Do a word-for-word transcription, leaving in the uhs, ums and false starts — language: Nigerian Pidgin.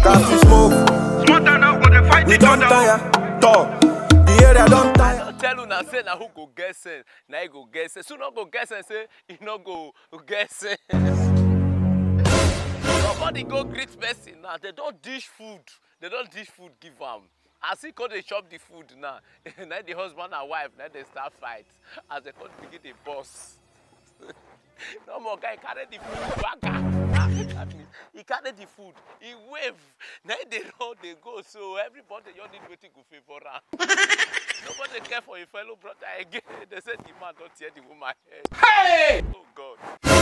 Coffee smoke. Smarter now, go to fight We each don't other. tire. Talk. The area don't tire. I tell you now, say now who go get sense, now he go get sense. So not go get sense, say he not go get sense. Somebody go greet person now. They don't dish food. They don't dish food give am. As he come they chop the food now. Now the husband and wife now they start fight. As they come begin the boss. No more guy carry the food back. He carry the food. He wave. Now they run, they go. So everybody you need waiting go favor am. Nobody care for your fellow brother again. They said the man don't tear the woman head. Hey! Oh God.